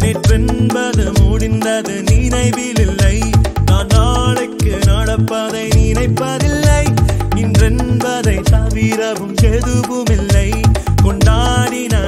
நேற்றென்பது முடிந்தது நினைவில் இல்லை. நான் நாளைக்கு நடப்பதை நினைப்பதில்லை. இன்றென்பதை தவிரவும் எதுவும் இல்லை. கொண்டாடின